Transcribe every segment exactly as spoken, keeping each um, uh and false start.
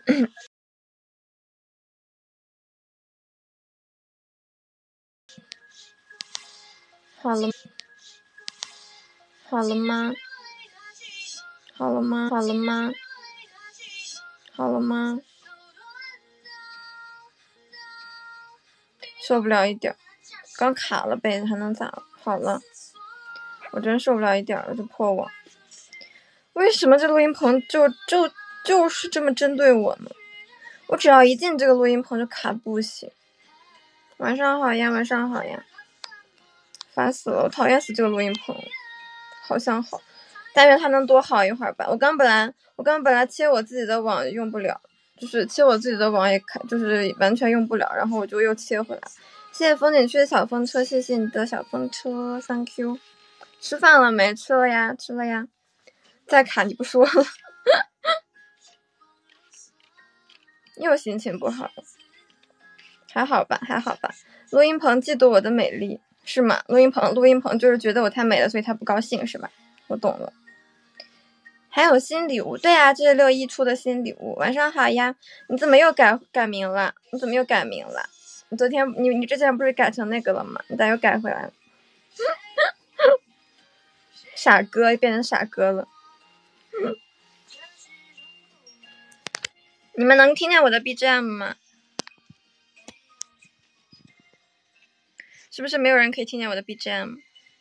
好了，好了吗？好了吗？好了吗？好了吗？受不了一点，刚卡了呗，还能咋？好了，我真受不了一点了，这破网。为什么这录音棚就就就是这么针对我呢？我只要一进这个录音棚就卡不行。晚上好呀，晚上好呀，烦死了，我讨厌死这个录音棚，好想好，但愿它能多好一会儿吧。我刚本来我刚本来切我自己的网用不了，就是切我自己的网也开，就是完全用不了，然后我就又切回来。谢谢风景区的小风车，谢谢你的小风车 ，thank you。吃饭了没？吃了呀，吃了呀。再卡你不说了，又心情不好了。还好吧，还好吧。录音棚嫉妒我的美丽是吗？录音棚，录音棚就是觉得我太美了，所以他不高兴是吧？我懂了。还有新礼物，对啊，这是六一出的新礼物。晚上好呀，你怎么又改改名了？你怎么又改名了？你昨天你你之前不是改成那个了吗？你咋又改回来了？傻哥变成傻哥了。你们能听见我的 B G M 吗？是不是没有人可以听见我的 B G M？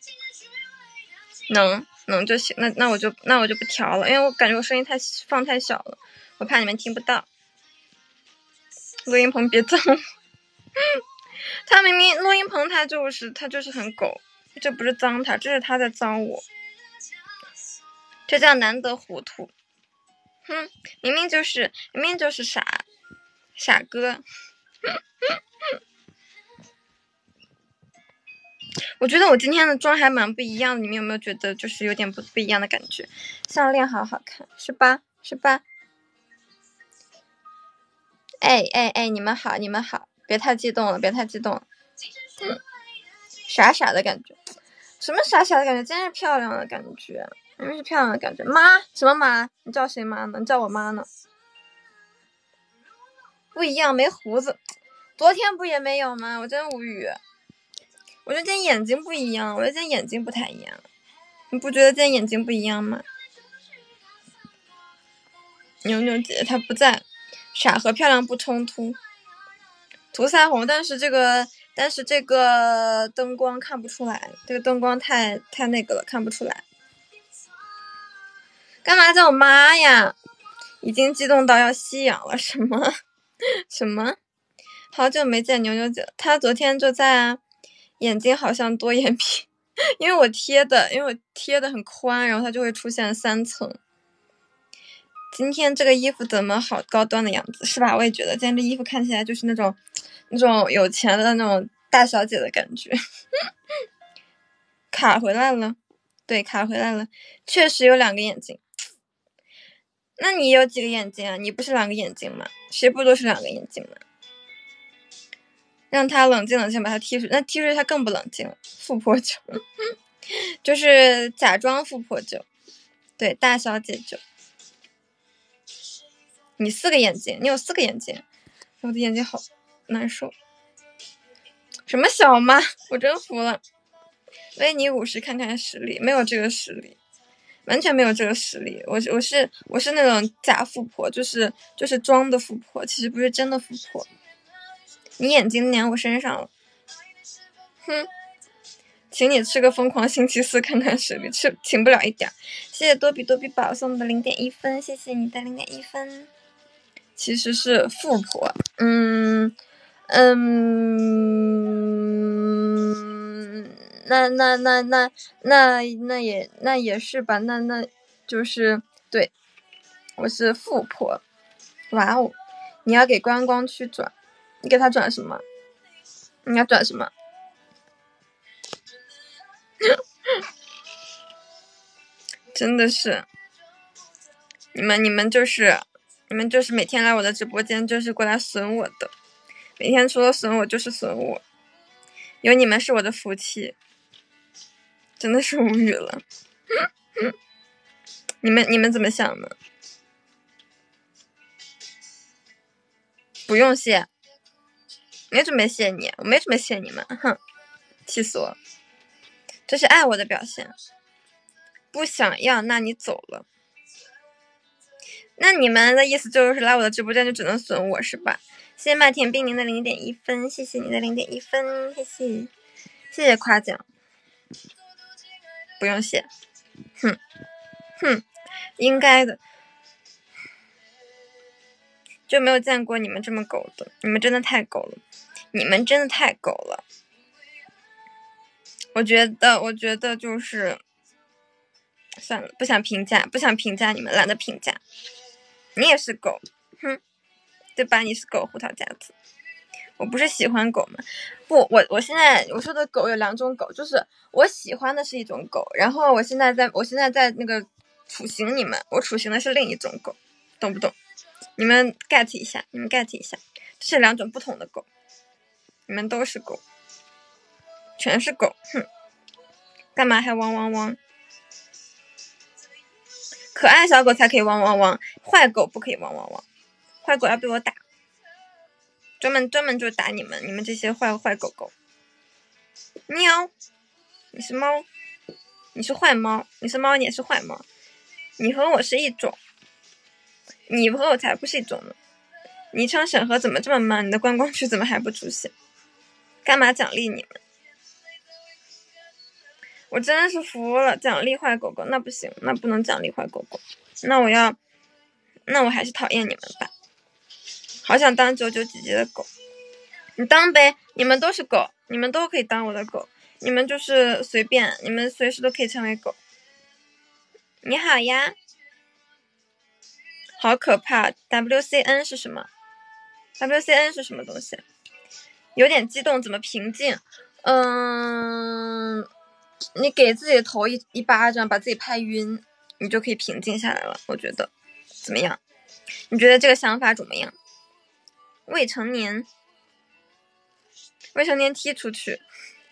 能能就行，那那我就那我就不调了，因为我感觉我声音太放太小了，我怕你们听不到。录音棚别脏，他明明录音棚他就是他就是很狗，这不是脏他，这是他在脏我，这叫难得糊涂。哼，明明就是明明就是傻傻哥。我觉得我今天的妆还蛮不一样的，你们有没有觉得就是有点不不一样的感觉？项链好好看，是吧？是吧？哎哎哎，你们好，你们好，别太激动了，别太激动了。嗯，傻傻的感觉，什么傻傻的感觉？真是漂亮的感觉，真是漂亮的感觉。妈，什么妈？你叫谁妈呢？你叫我妈呢？不一样，没胡子。昨天不也没有吗？我真无语。我觉得今天眼睛不一样，我觉得今天眼睛不太一样。你不觉得今天眼睛不一样吗？牛牛姐她不在，傻和漂亮不冲突。涂腮红，但是这个但是这个灯光看不出来，这个灯光太太那个了，看不出来。干嘛叫我妈呀？已经激动到要吸氧了，什么什么？好久没见牛牛姐，她昨天就在啊，眼睛好像多眼皮，因为我贴的，因为我贴的很宽，然后它就会出现三层。今天这个衣服怎么好高端的样子，是吧？我也觉得今天这衣服看起来就是那种那种有钱的那种大小姐的感觉。卡回来了，对，卡回来了，确实有两个眼睛。那你有几个眼睛啊？你不是两个眼睛吗？谁不都是两个眼睛吗？让他冷静冷静，把他踢出去。那踢出去他更不冷静了。富婆酒，就是假装富婆酒，对，大小姐酒。你四个眼睛，你有四个眼睛，我的眼睛好难受。什么小妈？我真服了。为你五十看看实力，没有这个实力，完全没有这个实力。我我是我是那种假富婆，就是就是装的富婆，其实不是真的富婆。你眼睛粘我身上了，哼！请你吃个疯狂星期四看看实力，吃请不了一点。谢谢多比多比宝送的零点一分，谢谢你的零点一分。其实是富婆，嗯嗯，那那那那那那也那也是吧，那那就是对，我是富婆。哇哦，你要给观光区转，你给他转什么？你要转什么？真的是，你们你们就是你们就是每天来我的直播间就是过来损我的，每天除了损我就是损我，有你们是我的福气，真的是无语了。你们你们怎么想呢？ 不用谢，没准备谢你，我没准备谢你们，哼，气死我！这是爱我的表现。不想要，那你走了。那你们的意思就是来我的直播间就只能损我是吧？谢谢麦田冰凌的零点一分，谢谢你的零点一分，谢谢，谢谢夸奖。不用谢，哼哼，应该的。就没有见过你们这么狗的，你们真的太狗了，你们真的太狗了。我觉得，我觉得就是，算了，不想评价，不想评价你们，懒得评价。你也是狗，哼，对吧？你是狗，胡桃夹子。我不是喜欢狗吗？不，我我现在我说的狗有两种狗，就是我喜欢的是一种狗，然后我现在在我现在在那个处刑你们，我处刑的是另一种狗，懂不懂？你们 get 一下，你们 get 一下，这是两种不同的狗，你们都是狗，全是狗，哼，干嘛还汪汪汪？可爱小狗才可以汪汪汪，坏狗不可以汪汪汪，坏狗要被我打，专门专门就打你们，你们这些坏坏狗狗。喵，你是猫，你是坏猫，你是猫，你也是坏猫，你和我是一种，你和我才不是一种呢。昵称审核怎么这么慢？你的观光区怎么还不出现？干嘛奖励你们？我真的是服了，奖励坏狗狗那不行，那不能奖励坏狗狗，那我要，那我还是讨厌你们吧。好想当九九姐姐的狗，你当呗，你们都是狗，你们都可以当我的狗，你们就是随便，你们随时都可以成为狗。你好呀，好可怕 ，W C N 是什么 ？W C N 是什么东西？有点激动，怎么平静？嗯。你给自己的头一一巴掌，把自己拍晕，你就可以平静下来了。我觉得怎么样？你觉得这个想法怎么样？未成年，未成年踢出去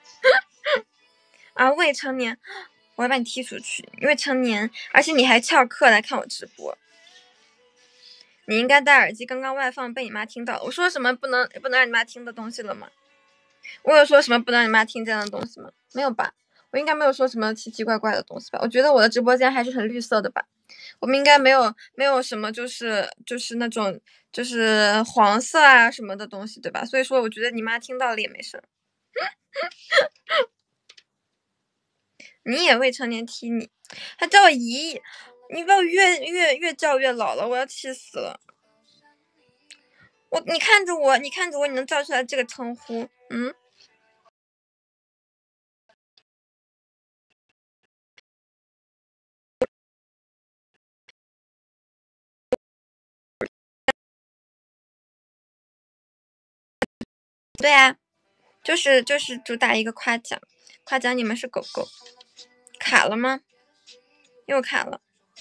啊！未成年，我要把你踢出去。未成年，而且你还翘课来看我直播，你应该戴耳机。刚刚外放被你妈听到了。我说什么不能不能让你妈听的东西了吗？我有说什么不能让你妈听见的东西吗？没有吧？我应该没有说什么奇奇怪怪的东西吧？我觉得我的直播间还是很绿色的吧。我们应该没有没有什么就是就是那种就是黄色啊什么的东西，对吧？所以说我觉得你妈听到了也没事。你也未成年踢你，还叫我姨，你把我越越越叫越老了，我要气死了。我你看着我，你看着我，你能叫出来这个称呼？嗯。对啊，就是就是主打一个夸奖，夸奖你们是狗狗。卡了吗？又卡了，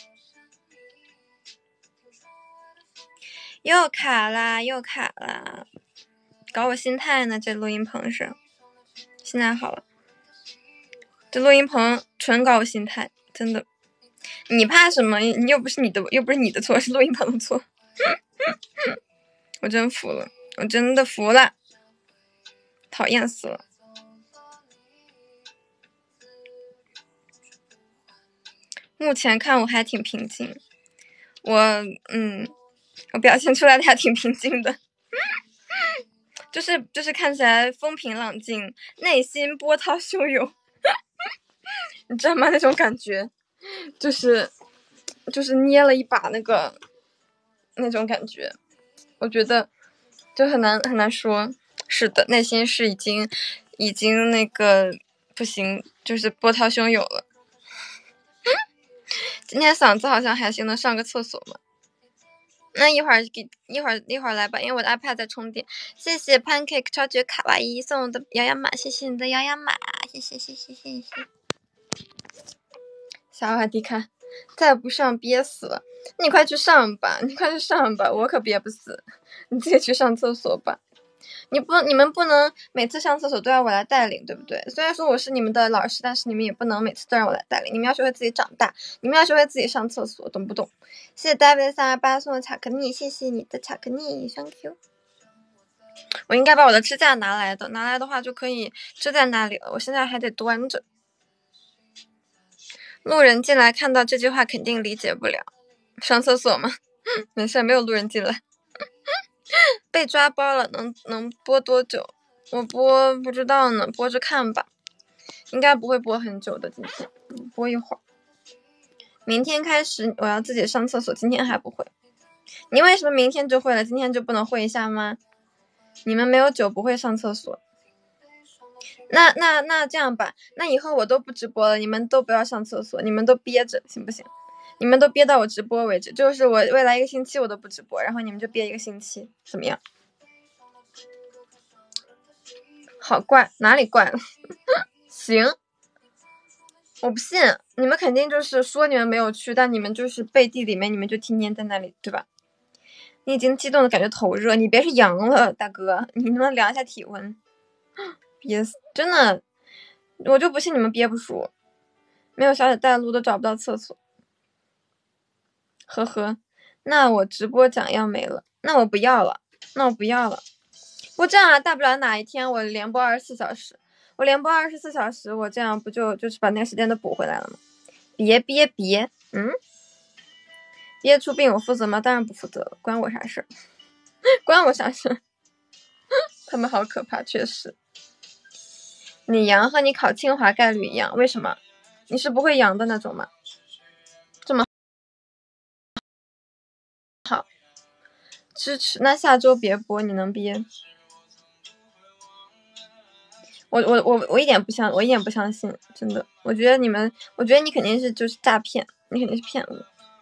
又卡啦，又卡啦，搞我心态呢。这录音棚是，现在好了，这录音棚纯搞我心态，真的。你怕什么？你又不是你的，又不是你的错，是录音棚的错。我真服了，我真的服了，讨厌死了。目前看我还挺平静，我嗯，我表现出来的还挺平静的，就是就是看起来风平浪静，内心波涛汹涌，你知道吗？那种感觉，就是就是捏了一把那个那种感觉，我觉得就很难很难说。是的，内心是已经已经那个不行，就是波涛汹涌了。今天嗓子好像还行，能上个厕所吗？那一会儿给一会儿一会儿来吧，因为我的 iPad 在充电。谢谢 Pancake 超绝卡哇伊送我的摇摇马，谢谢你的摇摇马，谢谢谢谢谢谢。小瓦迪卡，再不上憋死了！你快去上吧，你快去上吧，我可憋不死，你自己去上厕所吧。你不，你们不能每次上厕所都要我来带领，对不对？虽然说我是你们的老师，但是你们也不能每次都让我来带领。你们要学会自己长大，你们要学会自己上厕所，懂不懂？谢谢 David 三二八送的巧克力，谢谢你的巧克力 ，Thank you。 我应该把我的支架拿来的，拿来的话就可以支在那里了。我现在还得端着。路人进来看到这句话肯定理解不了。上厕所吗？没事，没有路人进来。被抓包了，能能播多久？我播不知道呢，播着看吧。应该不会播很久的，今天播一会儿。明天开始我要自己上厕所，今天还不会。你为什么明天就会了，今天就不能会一下吗？你们没有酒不会上厕所。那那那这样吧，那以后我都不直播了，你们都不要上厕所，你们都憋着行不行？你们都憋到我直播为止，就是我未来一个星期我都不直播，然后你们就憋一个星期，怎么样？好怪，哪里怪了？行，我不信，你们肯定就是说你们没有去，但你们就是背地里面你们就天天在那里，对吧？你已经激动的感觉头热，你别是阳了，大哥，你能不能量一下体温？憋死，真的，我就不信你们憋不住，没有小姐带路都找不到厕所。呵呵，那我直播奖要没了，那我不要了，那我不要了。不这样啊，大不了哪一天我连播二十四小时，我连播二十四小时，我这样不就就是把那个时间都补回来了吗？别别别，嗯，憋出病我负责吗？当然不负责了，关我啥事？关我啥事？他们好可怕，确实。你阳和你考清华概率一样，为什么？你是不会阳的那种吗？这么好，支持。那下周别播，你能憋？我我我我一点不相，我一点不相信，真的。我觉得你们，我觉得你肯定是就是诈骗，你肯定是骗我。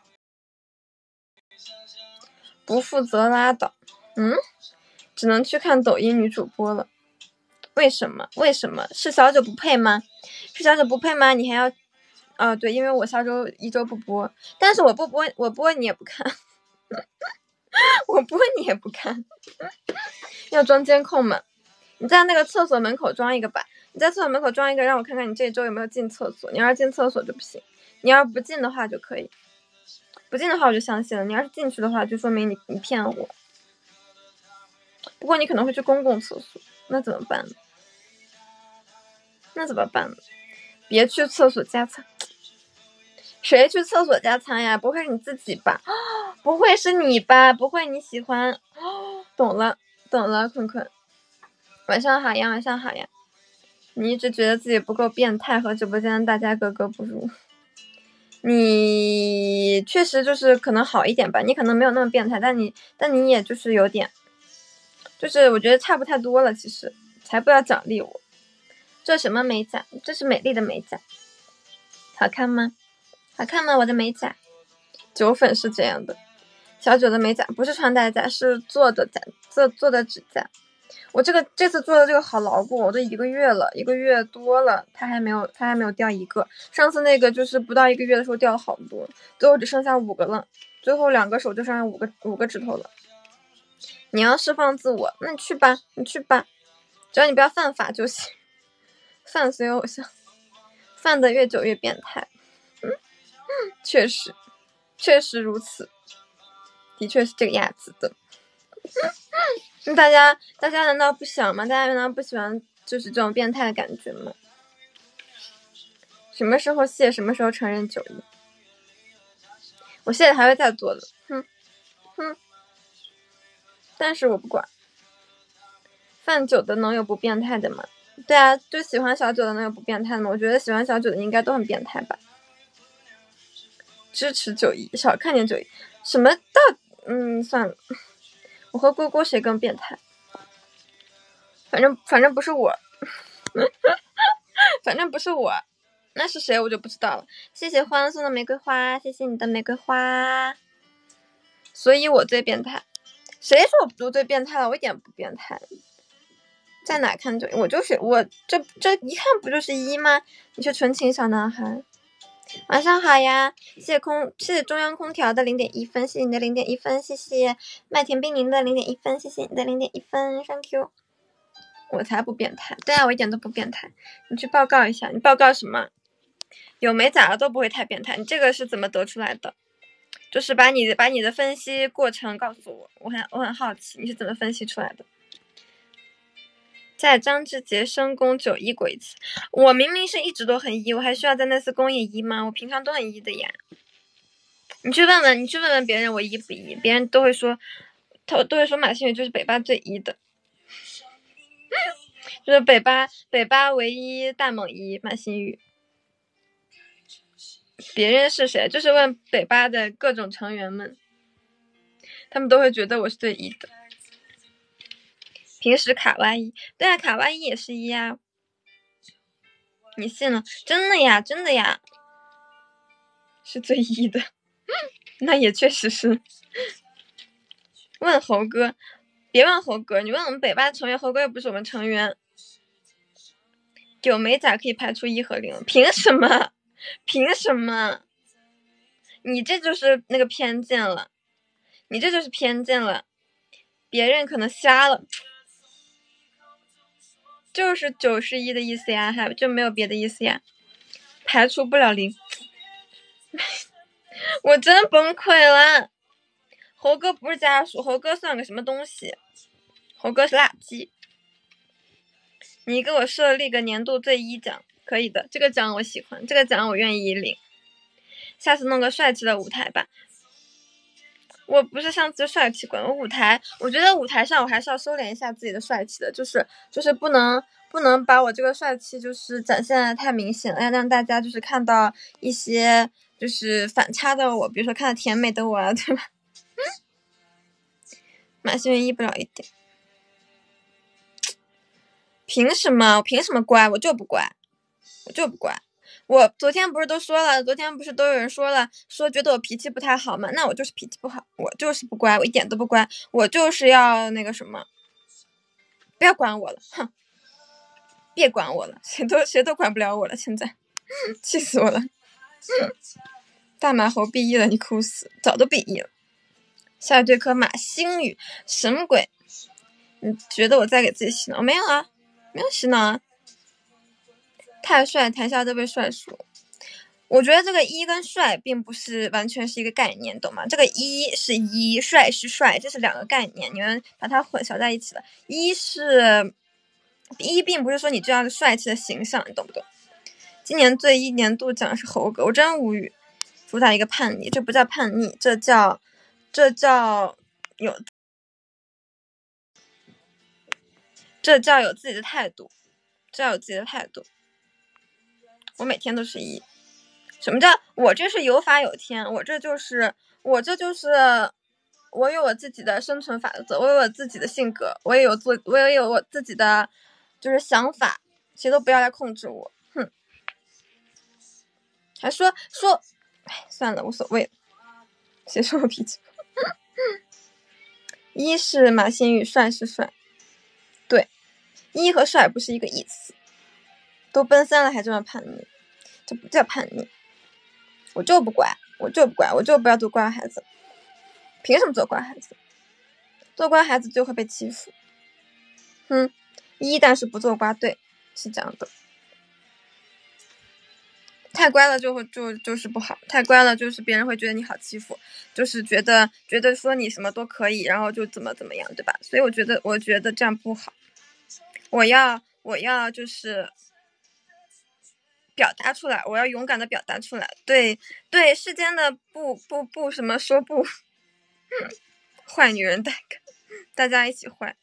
不负责拉倒，嗯，只能去看抖音女主播了。为什么？为什么？是小九不配吗？是小九不配吗？你还要？啊，对，因为我下周一周不播，但是我不播，我播你也不看，我播你也不看，要装监控吗？你在那个厕所门口装一个吧，你在厕所门口装一个，让我看看你这一周有没有进厕所。你要是进厕所就不行，你要是不进的话就可以，不进的话我就相信了。你要是进去的话，就说明你你骗我。不过你可能会去公共厕所，那怎么办呢？那怎么办呢？别去厕所加餐。谁去厕所加餐呀？不会是你自己吧？不会是你吧？不会你喜欢？懂了，懂了，坤坤。晚上好呀，晚上好呀。你一直觉得自己不够变态，和直播间大家格格不入。你确实就是可能好一点吧，你可能没有那么变态，但你但你也就是有点，就是我觉得差不太多了。其实才不要奖励我。这什么美甲？这是美丽的美甲，好看吗？好看吗？我的美甲。九粉是这样的，小九的美甲不是穿戴甲，是做的甲，做做的指甲。我这个这次做的这个好牢固，我都一个月了，一个月多了，它还没有，它还没有掉一个。上次那个就是不到一个月的时候掉了好多，最后只剩下五个了，最后两个手就剩下五个五个指头了。你要释放自我，那你去吧，你去吧，只要你不要犯法就行。犯随偶像，犯的越久越变态。嗯，确实，确实如此，的确是这个样子的。那大家，大家难道不想吗？大家难道不喜欢就是这种变态的感觉吗？什么时候谢，什么时候承认九一？我谢了还会再做的，哼哼。但是我不管。犯九的能有不变态的吗？对啊，就喜欢小九的能有不变态的吗？我觉得喜欢小九的应该都很变态吧。支持九一，少看点九一。什么到？嗯，算了。我和郭郭谁更变态？反正反正不是我，反正不是我，那是谁我就不知道了。谢谢欢送的玫瑰花，谢谢你的玫瑰花。所以我最变态。谁说我不最变态了？我一点不变态。在哪看就我就是我，这这一看不就是一吗？你是纯情小男孩。晚上好呀，谢谢空，谢谢中央空调的零点一分，谢谢你的零点一分，谢谢麦田冰凌的零点一分，谢谢你的零点一分 ，thank you。我才不变态，对啊，我一点都不变态。你去报告一下，你报告什么？有美甲的都不会太变态，你这个是怎么得出来的？就是把你的把你的分析过程告诉我，我很我很好奇你是怎么分析出来的。 在张之杰深宫九一过一次。我明明是一直都很 E， 我还需要在那次公演 E 吗？我平常都很 E 的呀。你去问问，你去问问别人我 E 不 E， 别人都会说，他都会说马星宇就是北巴最 E 的，就是北巴北巴唯一大猛 E 马星宇。别人是谁？就是问北巴的各种成员们，他们都会觉得我是最 E 的。平时卡哇伊，对啊，卡哇伊也是一啊。你信了？真的呀，真的呀，是最 E 的。那也确实是。问猴哥，别问猴哥，你问我们北巴成员，猴哥又不是我们成员。有美甲可以排除一和零，凭什么？凭什么？你这就是那个偏见了，你这就是偏见了。别人可能瞎了，就是九十一的意思呀，还就没有别的意思呀。排除不了零，我真崩溃了。猴哥不是家属，猴哥算个什么东西？猴哥是垃圾。你给我设立个年度最一奖，可以的，这个奖我喜欢，这个奖我愿意领。下次弄个帅气的舞台吧。我不是上次帅气过，我舞台，我觉得舞台上我还是要收敛一下自己的帅气的，就是就是不能不能把我这个帅气就是展现的太明显了，要让大家就是看到一些就是反差的我，比如说看到甜美的我啊，对吧？马星宇 E 不了一点，凭什么？我凭什么乖？我就不乖，我就不乖。我昨天不是都说了，昨天不是都有人说了，说觉得我脾气不太好嘛？那我就是脾气不好，我就是不乖，我一点都不乖，我就是要那个什么，不要管我了，哼，别管我了，谁都谁都管不了我了，现在气死我了。大马猴毕业了，你哭死，早都毕业了。下一对颗马星宇，什么鬼？你觉得我在给自己洗脑？没有啊，没有洗脑啊。太帅，台下都被帅输。我觉得这个一跟帅并不是完全是一个概念，懂吗？这个一是一，帅是帅，这是两个概念，你们把它混淆在一起了。一是一，并不是说你这样的帅气的形象，你懂不懂？今年最一年度奖是猴哥，我真无语。主打一个叛逆，这不叫叛逆，这叫这叫有这叫有自己的态度，这叫有自己的态度。我每天都是一。什么叫我这是有法有天？我这就是我这就是我有我自己的生存法则，我有我自己的性格，我也有做，我也有我自己的就是想法，谁都不要来控制我，哼！还说说，哎，算了，无所谓。谁说我脾气？一是马星宇，帅是帅，对，一和帅不是一个意思。都奔三了还这么叛逆，这不叫叛逆。我就不乖，我就不乖，我就不要做乖孩子。凭什么做乖孩子？做乖孩子就会被欺负。哼，一但是不做乖，对，是这样的。太乖了就会就就是不好，太乖了就是别人会觉得你好欺负，就是觉得觉得说你什么都可以，然后就怎么怎么样，对吧？所以我觉得我觉得这样不好。我要我要就是表达出来，我要勇敢的表达出来，对对世间的不不不什么说不，坏女人带感，大家一起坏，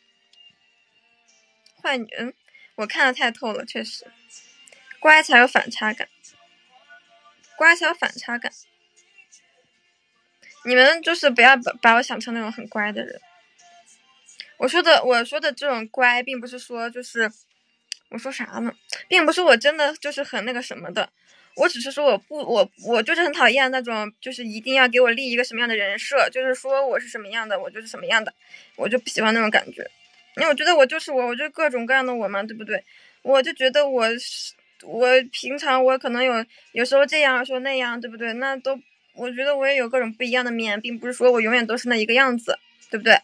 坏女人，我看得太透了，确实，乖才有反差感，乖才有反差感。你们就是不要把把我想成那种很乖的人。我说的我说的这种乖，并不是说就是我说啥呢，并不是我真的就是很那个什么的，我只是说我不我我就是很讨厌那种就是一定要给我立一个什么样的人设，就是说我是什么样的我就是什么样的，我就不喜欢那种感觉。因为我觉得我就是我，我就各种各样的我嘛，对不对？我就觉得我我平常我可能有有时候这样说那样，对不对？那都我觉得我也有各种不一样的面，并不是说我永远都是那一个样子，对不对？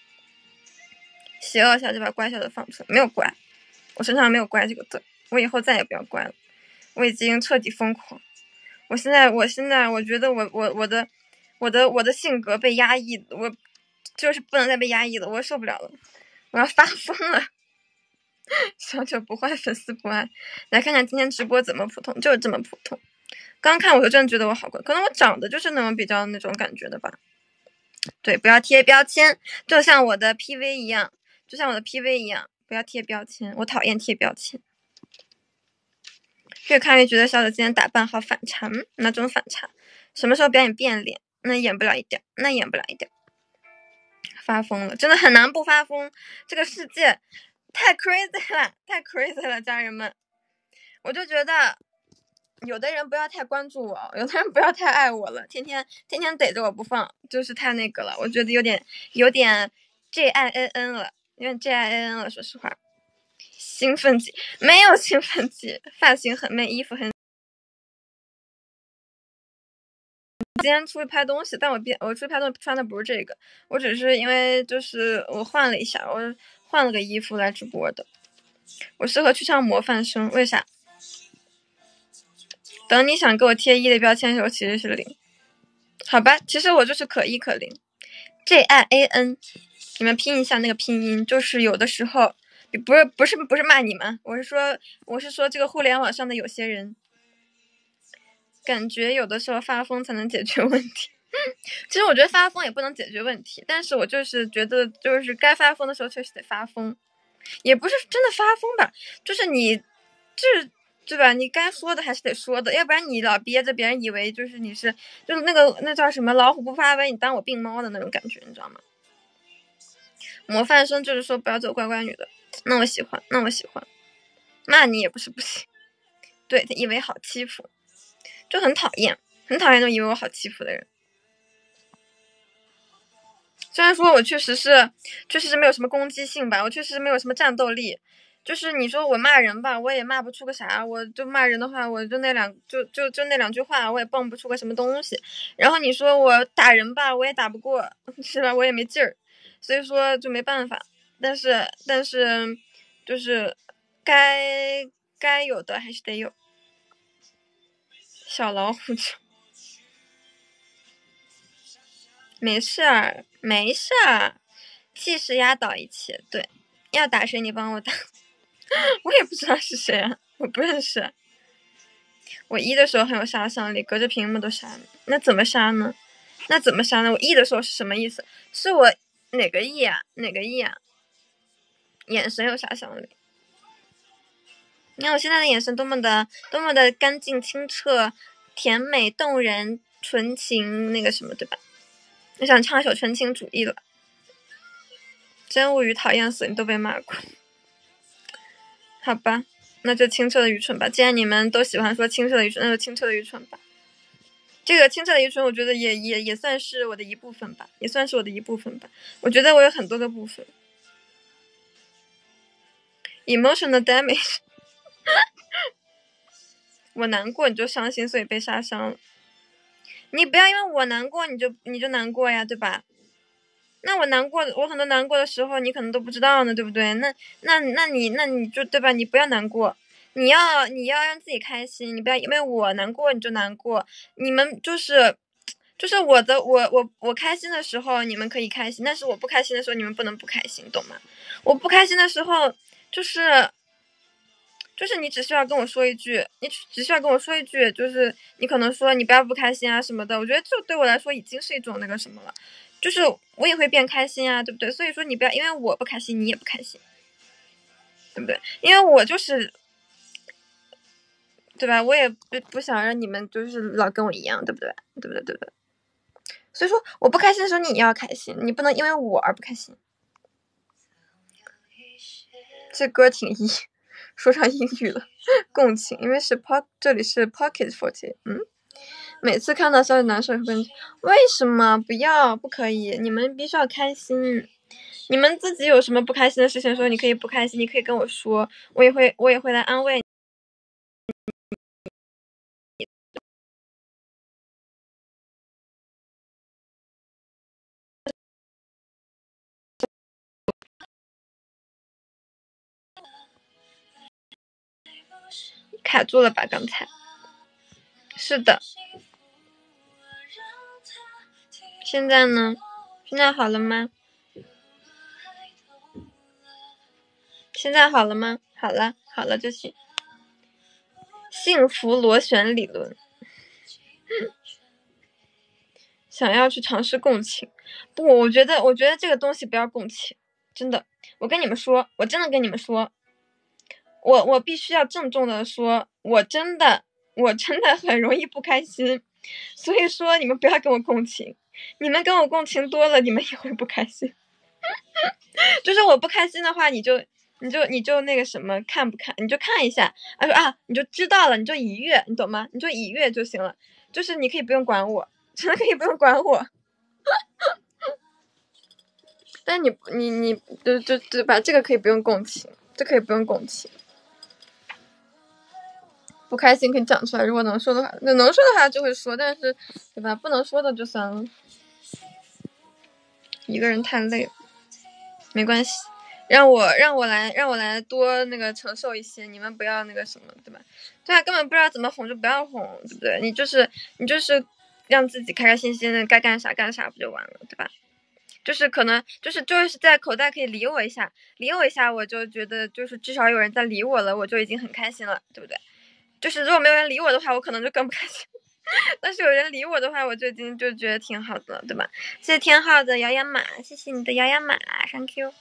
邪恶小就把乖小的放出来，没有乖，我身上没有乖这个字，我以后再也不要乖了，我已经彻底疯狂。我现在我现在我觉得我我我的我的我的性格被压抑，我就是不能再被压抑了，我受不了了，我要发疯了。 小丑不坏，粉丝不爱。来看看今天直播怎么普通，就是这么普通。刚看我就真的觉得我好怪，可能我长得就是那种比较那种感觉的吧。对，不要贴标签，就像我的 P V 一样，就像我的 P V 一样，不要贴标签，我讨厌贴标签。越看越觉得小九今天打扮好反差，嗯，哪种反差？什么时候表演变脸？那演不了一点，那演不了一点。发疯了，真的很难不发疯。这个世界太 crazy 了，太 crazy 了，家人们。我就觉得有的人不要太关注我，有的人不要太爱我了，天天天天逮着我不放，就是太那个了。我觉得有点有点 J I N N 了，有点 J I N N 了。说实话，兴奋剂没有兴奋剂，发型很媚，衣服很。今天出去拍东西，但我变我出去拍东西穿的不是这个，我只是因为就是我换了一下，我换了个衣服来直播的。我适合去唱模范生，为啥？等你想给我贴一的标签的时候，其实是零。好吧，其实我就是可一可零 ，J I A N， 你们拼一下那个拼音，就是有的时候不是不是不是骂你们，我是说我是说这个互联网上的有些人。感觉有的时候发疯才能解决问题。其实我觉得发疯也不能解决问题，但是我就是觉得就是该发疯的时候确实得发疯，也不是真的发疯吧，就是你这对吧，你该说的还是得说的，要不然你老憋着别人以为就是你是就是那个那叫什么老虎不发威，你当我病猫的那种感觉，你知道吗？模范生就是说不要做乖乖女的，那我喜欢，那我喜欢，骂你也不是不行，对，他以为好欺负，就很讨厌，很讨厌那种以为我好欺负的人。虽然说我确实是确实是没有什么攻击性吧，我确实是没有什么战斗力，就是你说我骂人吧，我也骂不出个啥，我就骂人的话，我就那两就就就那两句话，我也蹦不出个什么东西。然后你说我打人吧，我也打不过，是吧？我也没劲儿，所以说就没办法。但是但是就是该该有的还是得有。小老虎就没事儿，没事儿，气势压倒一切。对，要打谁你帮我打，我也不知道是谁啊，我不认识。我一的时候很有杀伤力，隔着屏幕都杀你，那怎么杀呢？那怎么杀呢？我一的时候是什么意思？是我哪个一啊？哪个一啊？眼神有杀伤力。你看我现在的眼神多么的多么的干净清澈、甜美动人、纯情，那个什么，对吧？我想唱一首纯情主义了。真无语，讨厌死你，都被骂过。好吧，那就清澈的愚蠢吧。既然你们都喜欢说清澈的愚蠢，那就清澈的愚蠢吧。这个清澈的愚蠢，我觉得也也也算是我的一部分吧，也算是我的一部分吧。我觉得我有很多个部分。emotional damage， 我难过你就伤心，所以被杀伤了。你不要因为我难过你就你就难过呀，对吧？那我难过，我很多难过的时候，你可能都不知道呢，对不对？那那那你那你就对吧？你不要难过，你要你要让自己开心，你不要因为我难过你就难过。你们就是就是我的我我我开心的时候你们可以开心，但是我不开心的时候你们不能不开心，懂吗？我不开心的时候就是就是你只需要跟我说一句，你只需要跟我说一句，就是你可能说你不要不开心啊什么的，我觉得这对我来说已经是一种那个什么了。就是我也会变开心啊，对不对？所以说你不要因为我不开心你也不开心，对不对？因为我就是对吧，我也不不想让你们就是老跟我一样，对不对？对不对？对不对？所以说我不开心的时候你也要开心，你不能因为我而不开心。这歌挺一说上英语了，共情，因为是 po 这里是 pocket forty， 嗯。每次看到消息难受也会跟为什么不要不可以？你们必须要开心。你们自己有什么不开心的事情的时候，你可以不开心，你可以跟我说，我也会我也会来安慰你。卡住了吧？刚才是的。现在呢？现在好了吗？ 现在好了吗？好了，好了就行。幸福螺旋理论。想要去尝试共情，不，我觉得，我觉得这个东西不要共情，真的。我跟你们说，我真的跟你们说，我我必须要郑重的说，我真的，我真的很容易不开心，所以说你们不要跟我共情，你们跟我共情多了，你们也会不开心。就是我不开心的话，你就你就你就那个什么看不看，你就看一下，啊说啊，你就知道了，你就已阅，你懂吗？你就已阅就行了，就是你可以不用管我。真的可以不用管我，但你你你就就就把这个可以不用共情，这可以不用共情。不开心可以讲出来，如果能说的话，那能说的话就会说，但是对吧？不能说的就算了。一个人太累了，没关系，让我让我来让我来多那个承受一些，你们不要那个什么，对吧？对啊，根本不知道怎么哄就不要哄，对不对？你就是你就是。让自己开开心心的，该干啥干啥不就完了，对吧？就是可能就是就是在口袋可以理我一下，理我一下，我就觉得就是至少有人在理我了，我就已经很开心了，对不对？就是如果没有人理我的话，我可能就更不开心。但是有人理我的话，我就已经就觉得挺好的了，对吧？谢谢天浩的摇摇马，谢谢你的摇摇马 ，Thank you。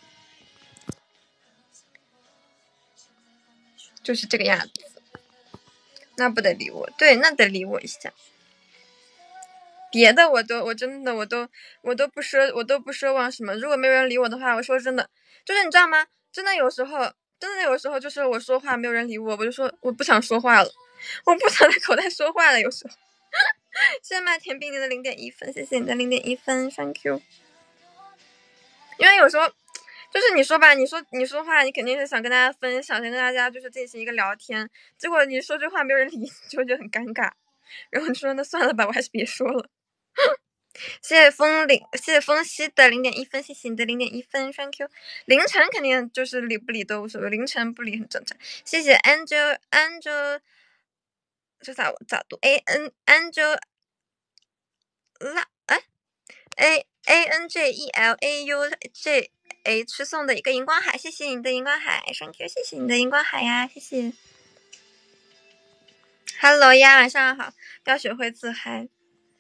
就是这个样子，那不得理我，对，那得理我一下。别的我都我真的我都我都不奢我都不奢望什么。如果没有人理我的话，我说真的，就是你知道吗？真的有时候，真的有时候就是我说话没有人理我，我就说我不想说话了，我不想在口袋说话了。有时候，谢谢麦田冰你的零点一分，谢谢你的零点一分 ，Thank you。因为有时候就是你说吧，你说你说话，你肯定是想跟大家分享，想跟大家就是进行一个聊天，结果你说句话没有人理，就会觉得很尴尬。然后你说那算了吧，我还是别说了。谢谢风铃，谢谢风息的零点一分，谢谢你的零点一分 ，Thank you。凌晨肯定就是理不理都无所谓，凌晨不理很正常。谢谢 Angel Angel， 这咋咋读 ？A N Angel 啦哎 A A N J E L A U J H 送的一个荧光海，谢谢你的荧光海 ，Thank you， 谢谢你的荧光海呀，谢谢。Hello 呀，晚上好，要学会自嗨。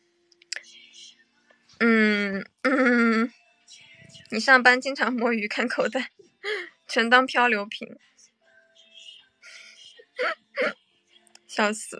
嗯嗯，你上班经常摸鱼看口袋，全当漂流瓶，笑死。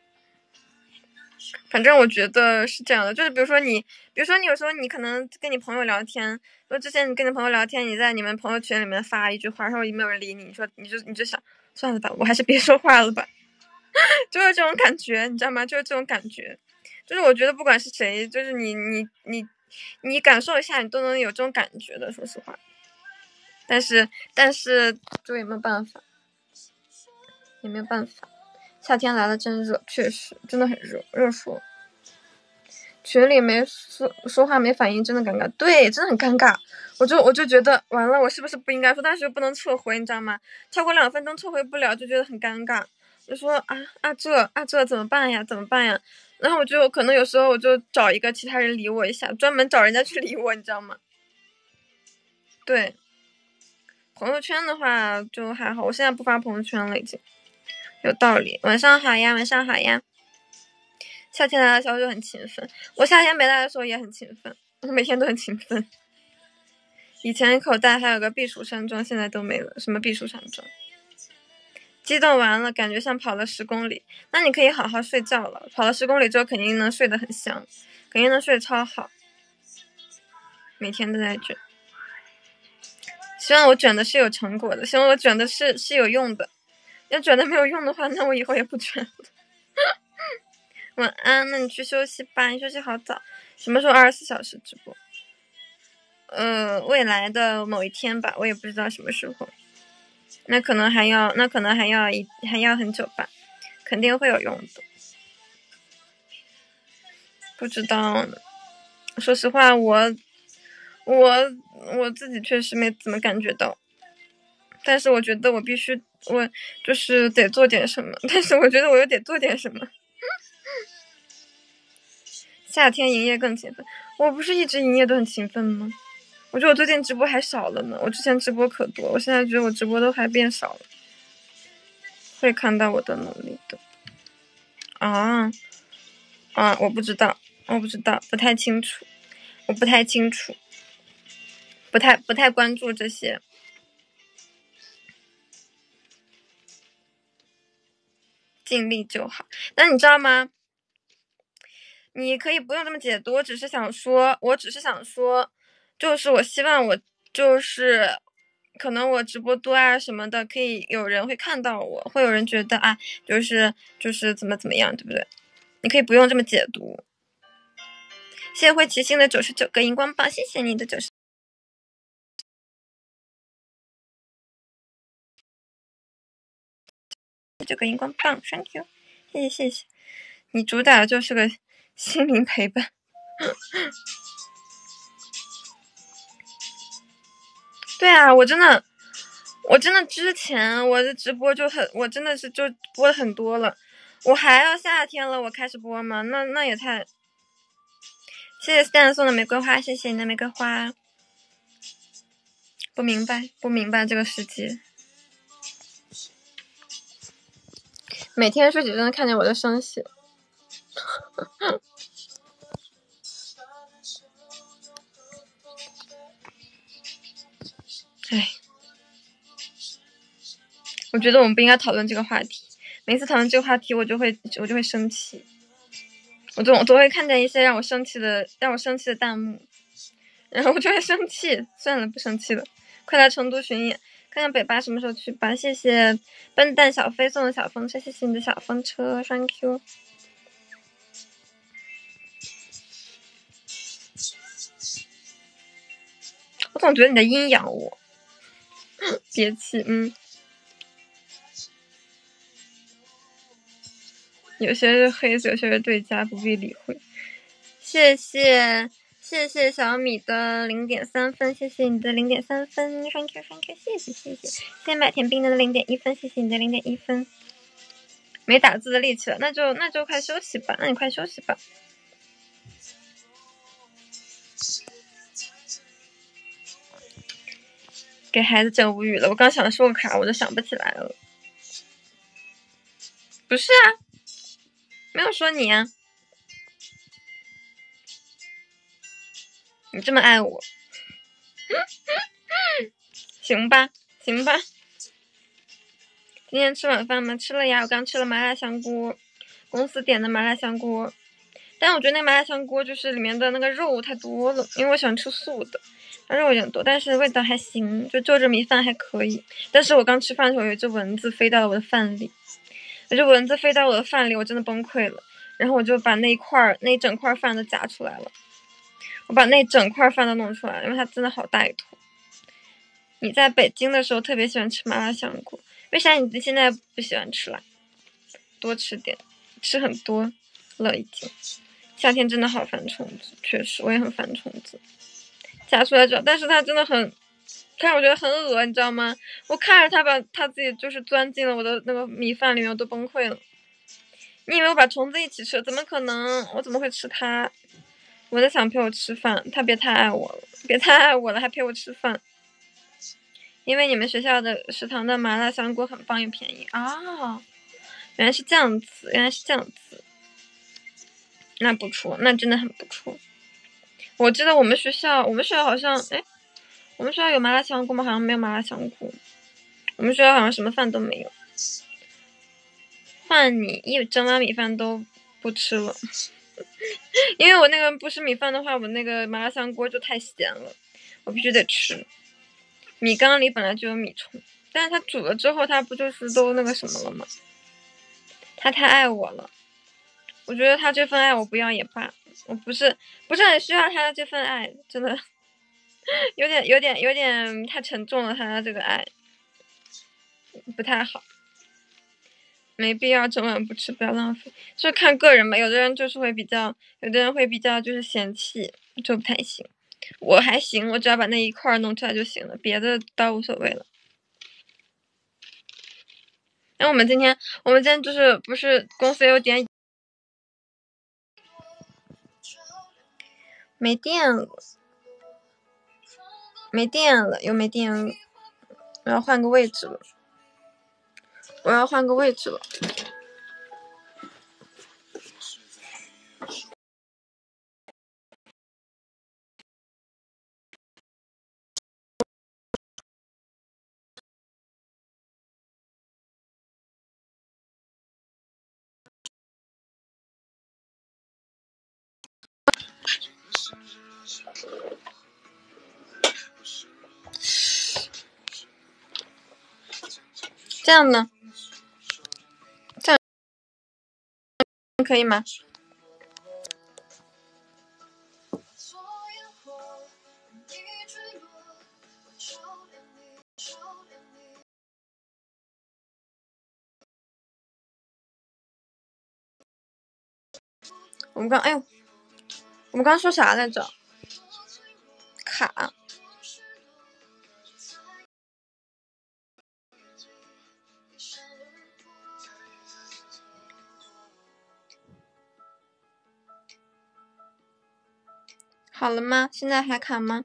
反正我觉得是这样的，就是比如说你，比如说你有时候你可能跟你朋友聊天，说之前你跟你朋友聊天，你在你们朋友圈里面发一句话，然后也没有人理你，你说你就你就想算了吧，我还是别说话了吧，就是这种感觉，你知道吗？就是这种感觉，就是我觉得不管是谁，就是你你你你感受一下，你都能有这种感觉的，说实话。但是但是这也没有办法，也没有办法。夏天来了真热，确实真的很热，热说。群里没说说话没反应，真的尴尬。对，真的很尴尬。我就我就觉得完了，我是不是不应该说？但是又不能撤回，你知道吗？超过两分钟撤回不了，就觉得很尴尬。我就说啊啊这啊这怎么办呀？怎么办呀？然后我就可能有时候我就找一个其他人理我一下，专门找人家去理我，你知道吗？对，朋友圈的话就还好，我现在不发朋友圈了，已经。有道理。晚上好呀，晚上好呀。夏天来的时候就很勤奋，我夏天没来的时候也很勤奋，我每天都很勤奋。以前口袋还有个避暑山庄，现在都没了。什么避暑山庄？激动完了，感觉像跑了十公里。那你可以好好睡觉了，跑了十公里之后肯定能睡得很香，肯定能睡得超好。每天都在卷，希望我卷的是有成果的，希望我卷的是是有用的。要卷的没有用的话，那我以后也不卷了。晚安，那你去休息吧，你休息好早。什么时候二十四小时直播？呃，未来的某一天吧，我也不知道什么时候。那可能还要，那可能还要一还要很久吧，肯定会有用的。不知道，说实话，我我我自己确实没怎么感觉到。但是我觉得我必须，我就是得做点什么。但是我觉得我又得做点什么。夏天营业更勤奋，我不是一直营业都很勤奋吗？我我觉得我最近直播还少了呢，我之前直播可多，我现在觉得我直播都还变少了。会看到我的努力的。啊啊，我不知道，我不知道，不太清楚，我不太清楚，不太不太关注这些。尽力就好。但你知道吗？你可以不用这么解读，我只是想说，我只是想说，就是我希望我就是可能我直播多啊什么的，可以有人会看到我，会有人觉得啊，就是就是怎么怎么样，对不对？你可以不用这么解读。谢谢慧奇星的九十九个荧光棒，谢谢你的九十九个荧光棒 ，thank you， 谢谢谢谢。你主打的就是个心灵陪伴。对啊，我真的，我真的之前我的直播就很，我真的是就播的很多了。我还要夏天了，我开始播吗？那那也太……谢谢 Stan 送的玫瑰花，谢谢你的玫瑰花。不明白，不明白这个世界。每天睡起真的看见我的生气。唉，我觉得我们不应该讨论这个话题。每次讨论这个话题，我就会我就会生气。我总我总会看见一些让我生气的让我生气的弹幕，然后我就会生气。算了，不生气了。快来成都巡演，看看北巴什么时候去吧。谢谢笨蛋小飞送的小风车，谢谢你的小风车 ，thank you。我总觉得你在阴阳我，别气，嗯。有些是黑色，有些是对家，不必理会。谢谢谢谢小米的零点三分，谢谢你的零点三分 ，thank you thank you， 谢谢谢谢。谢谢麦田冰的零点一分，谢谢你的零点一分。没打字的力气了，那就那就快休息吧，那你快休息吧。给孩子整无语了，我刚想说个卡，我都想不起来了。不是啊，没有说你啊。你这么爱我，行吧，行吧。今天吃晚饭吗？吃了呀，我刚吃了麻辣香锅，公司点的麻辣香锅。但我觉得那个麻辣香锅就是里面的那个肉太多了，因为我喜欢吃素的，它肉有点多，但是味道还行，就就着米饭还可以。但是我刚吃饭的时候，有一只蚊子飞到了我的饭里，有只蚊子飞到我的饭里，我真的崩溃了。然后我就把那一块那一整块饭都夹出来了，我把那整块饭都弄出来了，因为它真的好大一坨。你在北京的时候特别喜欢吃麻辣香锅，为啥你现在不喜欢吃了？多吃点，吃很多了已经。夏天真的好烦虫子，确实我也很烦虫子。夹出来之后，但是它真的很，看着我觉得很恶，你知道吗？我看着它把它自己就是钻进了我的那个米饭里面，我都崩溃了。你以为我把虫子一起吃？怎么可能？我怎么会吃它？我在想陪我吃饭，他别太爱我了，别太爱我了，还陪我吃饭。因为你们学校的食堂的麻辣香锅很棒又便宜啊！原来是这样子，原来是这样子。那不错，那真的很不错。我记得我们学校，我们学校好像，哎，我们学校有麻辣香锅吗？好像没有麻辣香锅。我们学校好像什么饭都没有。换你一整碗米饭都不吃了，因为我那个不吃米饭的话，我那个麻辣香锅就太咸了，我必须得吃。米缸里本来就有米虫，但是它煮了之后，它不就是都那个什么了吗？他太爱我了，我觉得他这份爱我不要也罢，我不是不是很需要他的这份爱，真的有点有点有点太沉重了，他的这个爱不太好，没必要整碗不吃，不要浪费。就看个人吧，有的人就是会比较，有的人会比较就是嫌弃，就不太行。我还行，我只要把那一块弄出来就行了，别的倒无所谓了。那我们今天，我们今天就是不是公司有点没电了， 没电了，又没电了，我要换个位置了，我要换个位置了。这样呢？这样可以吗？我们刚哎呦，我们刚说啥来着？卡。好了吗？现在还卡吗？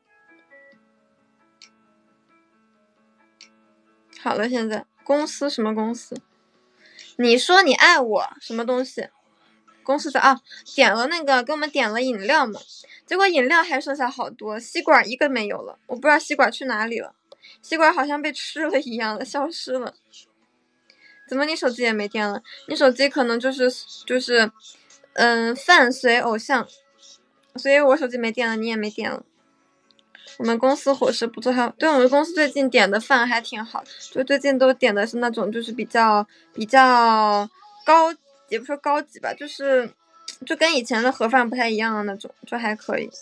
好了，现在公司什么公司？你说你爱我什么东西？公司的啊，点了那个给我们点了饮料嘛，结果饮料还剩下好多，吸管一个没有了，我不知道吸管去哪里了，吸管好像被吃了一样的消失了。怎么你手机也没电了？你手机可能就是就是嗯饭随偶像，所以我手机没电了，你也没电了。我们公司伙食不错，还对我们公司最近点的饭还挺好，就最近都点的是那种就是比较比较高，也不说高级吧，就是就跟以前的盒饭不太一样的那种，就还可以。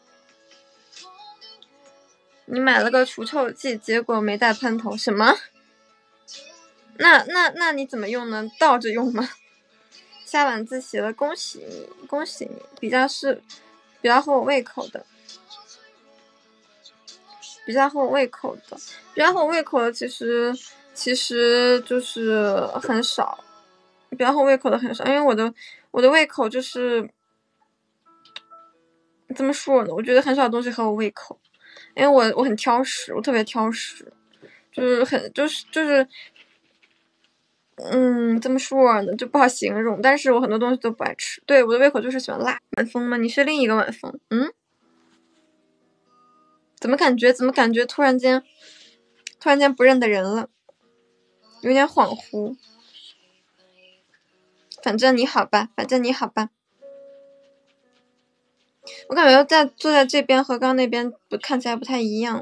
你买了个除臭剂，结果没带喷头，什么？那那那你怎么用呢？倒着用吗？下晚自习了，恭喜你，恭喜你，比较是比较合我胃口的。比较合我胃口的，比较合我胃口的，其实其实就是很少，比较合我胃口的很少，因为我的我的胃口就是怎么说呢？我觉得很少东西合我胃口，因为我我很挑食，我特别挑食，就是很就是就是嗯，怎么说呢？就不好形容，但是我很多东西都不爱吃。对，我的胃口就是喜欢辣。晚风吗？你是另一个晚风？嗯。怎么感觉怎么感觉突然间突然间不认得人了，有点恍惚。反正你好吧，反正你好吧。我感觉在坐在这边和刚刚那边不看起来不太一样。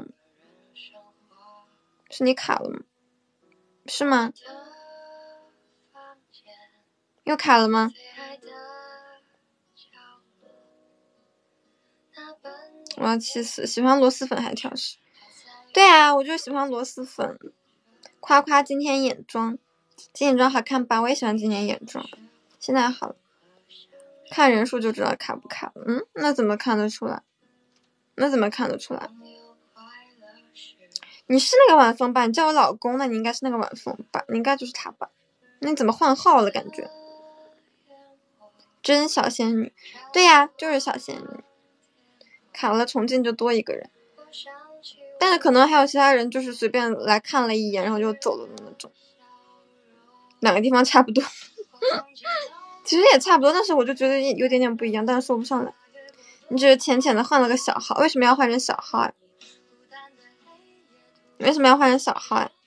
是你卡了吗？是吗？又卡了吗？我要气死！喜欢螺蛳粉还挑食。对啊，我就喜欢螺蛳粉。夸夸今天眼妆，今天眼妆好看吧？我也喜欢今天眼妆。现在好了，看人数就知道卡不卡了。嗯，那怎么看得出来？那怎么看得出来？你是那个晚风吧？你叫我老公，那你应该是那个晚风吧？你应该就是他吧？那你怎么换号了？感觉真小仙女。对呀，就是小仙女。卡了重庆就多一个人，但是可能还有其他人就是随便来看了一眼然后就走了的那种。两个地方差不多其实也差不多，但是我就觉得有点点不一样，但是说不上来。你只是浅浅的换了个小号，为什么要换成小号呀？为什么要换成小号呀？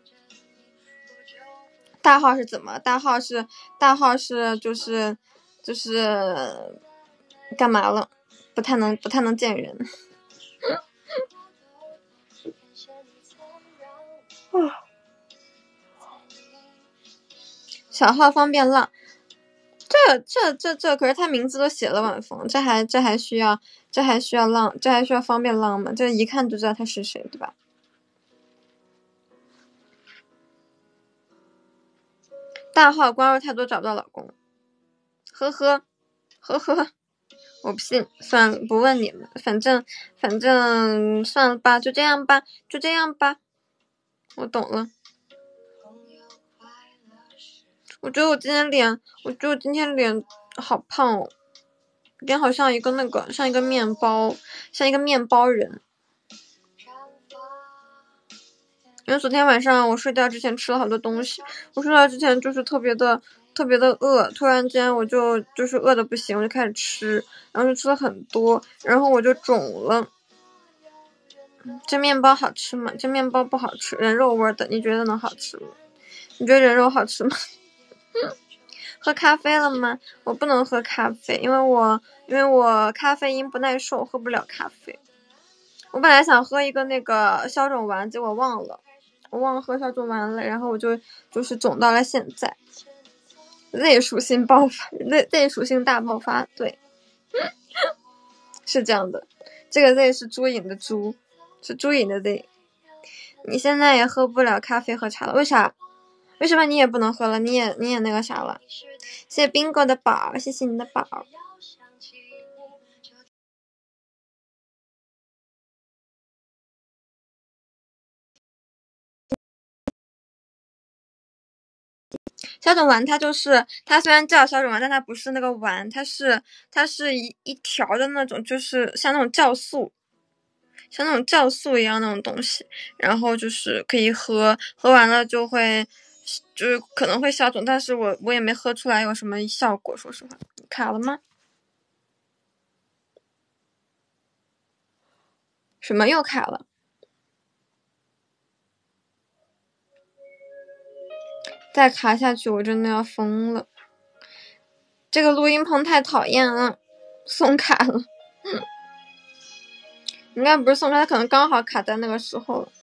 大号是怎么？大号是大号是就是就是干嘛了？不太能不太能见人。小号方便浪，这这这这可是他名字都写了晚风，这还这还需要这还需要浪，这还需要方便浪吗？这一看就知道他是谁，对吧？大号关注太多找不到老公，呵呵呵呵，我不信，算了，不问你了，反正反正算了吧，就这样吧，就这样吧，我懂了。我觉得我今天脸，我觉得我今天脸好胖哦，脸好像一个那个，像一个面包，像一个面包人。 因为昨天晚上我睡觉之前吃了好多东西，我睡觉之前就是特别的特别的饿，突然间我就就是饿的不行，我就开始吃，然后就吃了很多，然后我就肿了。这面包好吃吗？这面包不好吃，人肉味的，你觉得能好吃吗？你觉得人肉好吃吗？喝咖啡了吗？我不能喝咖啡，因为我因为我咖啡因不耐受，喝不了咖啡。我本来想喝一个那个消肿丸，结果忘了，我忘了喝消肿丸了，然后我就就是肿到了现在。Z 属性爆发 ，Z Z 属性大爆发，对，是这样的。这个 Z 是猪瘾的猪，是猪瘾的 Z。你现在也喝不了咖啡和茶了，为啥？为什么你也不能喝了？你也你也那个啥了？谢谢 Bingo 的宝，谢谢你的宝。消肿丸它就是它虽然叫消肿丸，但它不是那个丸，它是它是一一条的那种，就是像那种酵素，像那种酵素一样那种东西，然后就是可以喝，喝完了就会就是可能会消肿，但是我我也没喝出来有什么效果，说实话。你卡了吗？什么又卡了？再卡下去我真的要疯了。这个录音棚太讨厌了，送卡了。应该不是送卡，它可能刚好卡在那个时候了。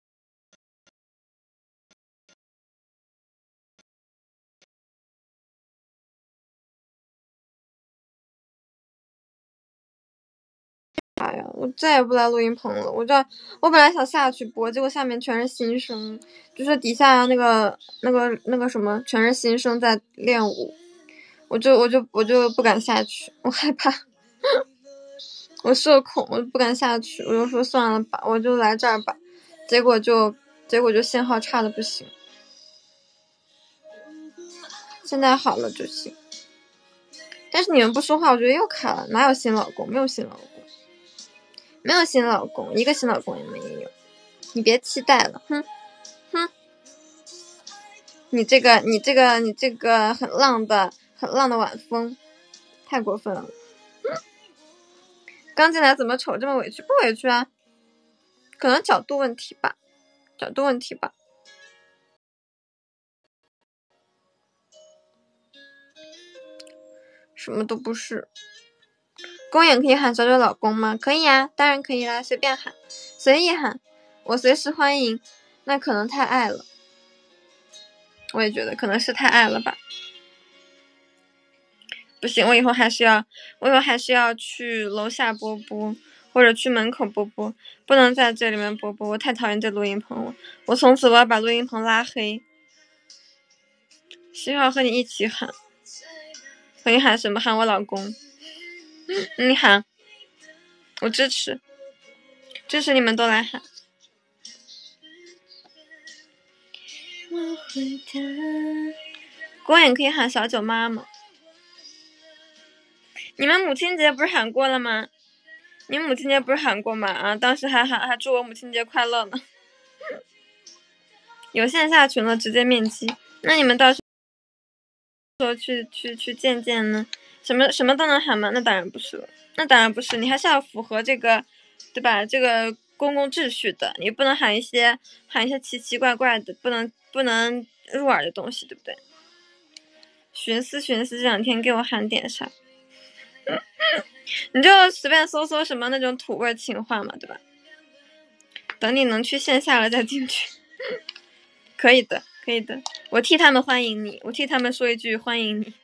哎呀，我再也不来录音棚了。我这我本来想下去播，结果下面全是新生，就是底下那个那个那个什么，全是新生在练舞。我就我就我就不敢下去，我害怕，我社恐，我就不敢下去。我就说算了吧，我就来这儿吧。结果就结果就信号差的不行。现在好了就行。但是你们不说话，我觉得又卡了。哪有新老公？没有新老公，没有新老公，一个新老公也没有。你别期待了，哼哼。你这个你这个你这个很浪的很浪的晚风，太过分了。刚进来怎么丑这么委屈？不委屈啊，可能角度问题吧，角度问题吧。什么都不是。公演可以喊小九老公吗？可以啊，当然可以啦，随便喊，随意喊，我随时欢迎。那可能太爱了，我也觉得可能是太爱了吧。不行，我以后还是要，我以后还是要去楼下播播，或者去门口播播，不能在这里面播播，我太讨厌这录音棚了。我从此我要把录音棚拉黑。希望和你一起喊，和你喊什么？喊我老公。你喊，我支持，支持你们都来喊。公演可以喊小九妈妈。你们母亲节不是喊过了吗？你们母亲节不是喊过吗？啊，当时还喊还祝我母亲节快乐呢。有线下群了，直接面基。那你们到时候去去去见见呢？什么什么都能喊吗？那当然不是了，那当然不是。你还是要符合这个，对吧？这个公共秩序的，你不能喊一些喊一些奇奇怪怪的，不能不能入耳的东西，对不对？寻思寻思，这两天给我喊点啥？你就随便搜搜什么那种土味情话嘛，对吧？等你能去线下了再进去。可以的，可以的，我替他们欢迎你，我替他们说一句欢迎你。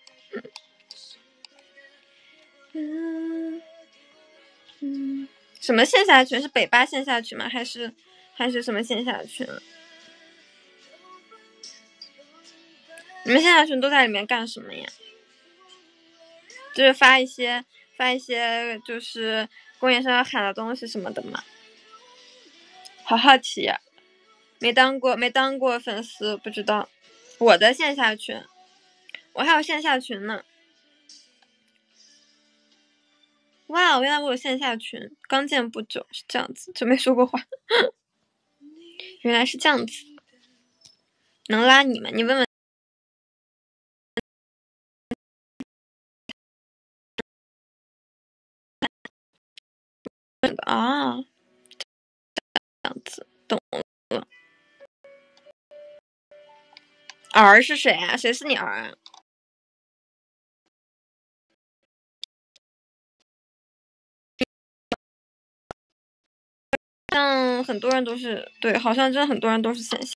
嗯嗯，什么线下群？是北巴线下群吗？还是还是什么线下群？你们线下群都在里面干什么呀？就是发一些发一些就是公演上要喊的东西什么的吗？好好奇呀、啊，没当过没当过粉丝，不知道。我的线下群，我还有线下群呢。哇，原来我有线下群，刚建不久，是这样子，就没说过话。 原来是这样子，能拉你吗？你问问。啊，这样子，懂了。儿是谁啊？谁是你儿啊？像很多人都是对，好像真的很多人都是线下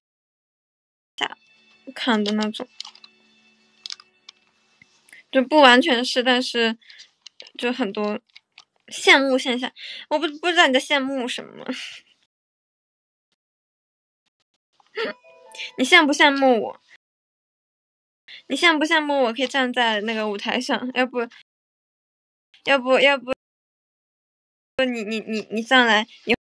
看的那种，就不完全是，但是就很多羡慕线下。我不不知道你在羡慕什么。你羡不羡慕我？你羡不羡慕我可以站在那个舞台上？要不，要不，要不，你你你你上来，你